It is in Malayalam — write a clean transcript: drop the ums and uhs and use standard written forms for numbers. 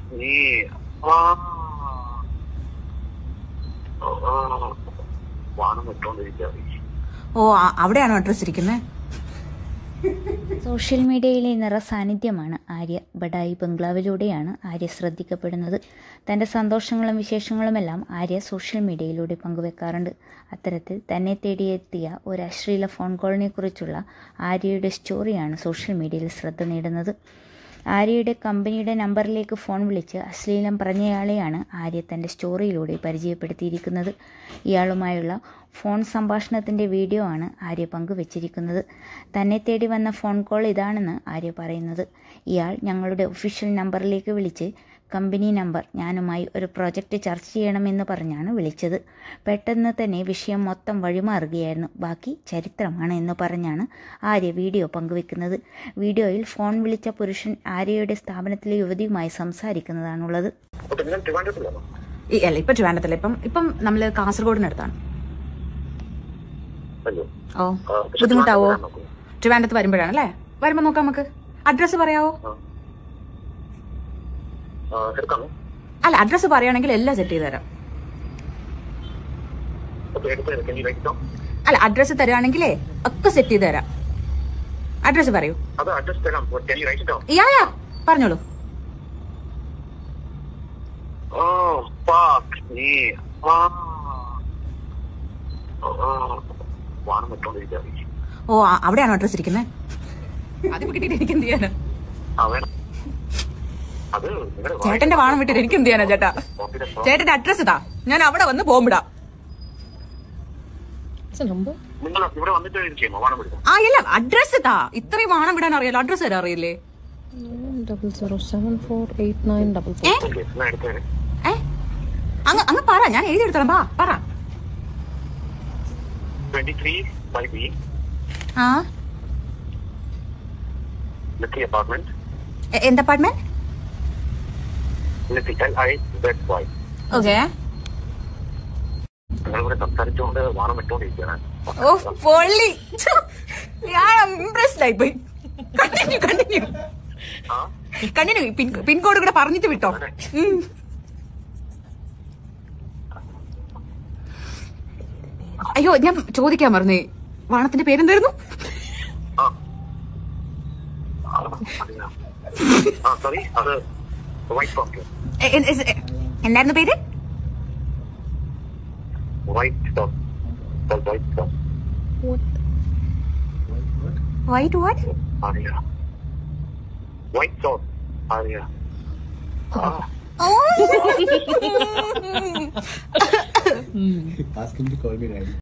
നീ വാണം വിട്ടോണ്ടിരിക്കാതെ. ഓ, അവിടെയാണോ അഡ്രസ് ഇരിക്കുന്നത്? സോഷ്യൽ മീഡിയയിലെ നിറസാന്നിധ്യമാണ് ആര്യ. ബഡായി ബംഗ്ലാവിലൂടെയാണ് ആര്യ ശ്രദ്ധിക്കപ്പെടുന്നത്. തൻ്റെ സന്തോഷങ്ങളും വിശേഷങ്ങളുമെല്ലാം ആര്യ സോഷ്യൽ മീഡിയയിലൂടെ പങ്കുവെക്കാറുണ്ട്. അത്തരത്തിൽ തന്നെ തേടിയെത്തിയ ഒരു അശ്ലീല ഫോൺ കോളിനെക്കുറിച്ചുള്ള ആര്യയുടെ സ്റ്റോറിയാണ് സോഷ്യൽ മീഡിയയിൽ ശ്രദ്ധ നേടുന്നത്. ആര്യയുടെ കമ്പനിയുടെ നമ്പറിലേക്ക് ഫോൺ വിളിച്ച് അശ്ലീലം പറഞ്ഞയാളെയാണ് ആര്യ തൻ്റെ സ്റ്റോറിയിലൂടെ പരിചയപ്പെടുത്തിയിരിക്കുന്നത്. ഇയാളുമായുള്ള ഫോൺ സംഭാഷണത്തിൻ്റെ വീഡിയോ ആണ് ആര്യ പങ്കുവച്ചിരിക്കുന്നത്. തന്നെ തേടി വന്ന ഫോൺ കോൾ ഇതാണെന്ന് ആര്യ പറയുന്നത്. ഇയാൾ ഞങ്ങളുടെ ഒഫീഷ്യൽ നമ്പറിലേക്ക് വിളിച്ച് കമ്പനി നമ്പർ ഞാനുമായി ഒരു പ്രോജക്റ്റ് ചർച്ച ചെയ്യണമെന്ന് പറഞ്ഞാണ് വിളിച്ചത്. പെട്ടെന്ന് തന്നെ വിഷയം മൊത്തം വഴിമാറുകയായിരുന്നു. ബാക്കി ചരിത്രമാണ് എന്ന് പറഞ്ഞാണ് ആര്യ വീഡിയോ പങ്കുവെക്കുന്നത്. വീഡിയോയിൽ ഫോൺ വിളിച്ച പുരുഷൻ ആര്യയുടെ സ്ഥാപനത്തിലെ യുവതിയുമായി സംസാരിക്കുന്നതാണുള്ളത്. അല്ല, ഇപ്പൊ ട്രിവാൻഡ്രത്തില്ല. ഇപ്പം നമ്മള് കാസർഗോഡിനടുത്താണ്. ഓ, ബുദ്ധിമുട്ടാവോ? ട്രിവാൻഡ്രത്ത് വരുമ്പോഴാണല്ലേ? വരുമ്പോ നോക്കാം. നമുക്ക് അഡ്രസ് പറയാവോ? അല്ല, അഡ്രസ് പറയുകയാണെങ്കിൽ എല്ലാം സെറ്റ് ചെയ്ത് തരാം. അല്ല, അഡ്രസ് തരുവാണെങ്കിലേ ഒക്കെ സെറ്റ് ചെയ്ത് തരാം. അഡ്രസ് പറയൂ. യാ പറഞ്ഞോളൂ. ഓ, അവിടെയാണോ അഡ്രസ് ഇരിക്കുന്നത്? അതിപ്പോ കിട്ടിയിട്ട് എനിക്ക് എന്ത് ചെയ്യാനാ? ചേട്ടന്റെ വാണം വിട്ടിട്ട് എനിക്ക് എന്ത് ചെയ്യാനാ ചേട്ടാ? ചേട്ടന്റെ അഡ്രസ് ഇതാ, ഞാൻ അവിടെ വന്ന് ബോംബിടാം. ആ, ഇല്ല, അഡ്രസ് ഇതാ. ഇത്രയും വാണം വിടാൻ അറിയാലോ, അഡ്രസ് തരാൻ അറിയില്ലേ? 0074894. അങ്ങ് പറ, ഞാൻ എഴുതിയെടുത്തോളാം. പറ. 23 by B. ആ, അപ്പാർട്ട്മെന്റ്. എന്ത് അപ്പാർട്ട്മെന്റ്? LIZY. ഓക്കെ. ഞങ്ങളിവിടെ സംസാരിച്ചുകൊണ്ട് വാണം വിട്ടോണ്ടിരിക്കുകയാണ്. ഓ, പൊള്ളി. ഞാൻ ഇംപ്രസ്ഡ് ആയി പോയി. കണ്ടിന്യൂ. പിൻകോഡ് കൂടെ പറഞ്ഞിട്ട് വിട്ടോ. അയ്യോ, ഞാൻ ചോദിക്കാൻ മറന്നേ, വാണത്തിന്റെ പേരെന്തായിരുന്നു? സോറി, അത് എന്തായിരുന്നു പേര്? White what? White sauce. Ask him to call me daddy.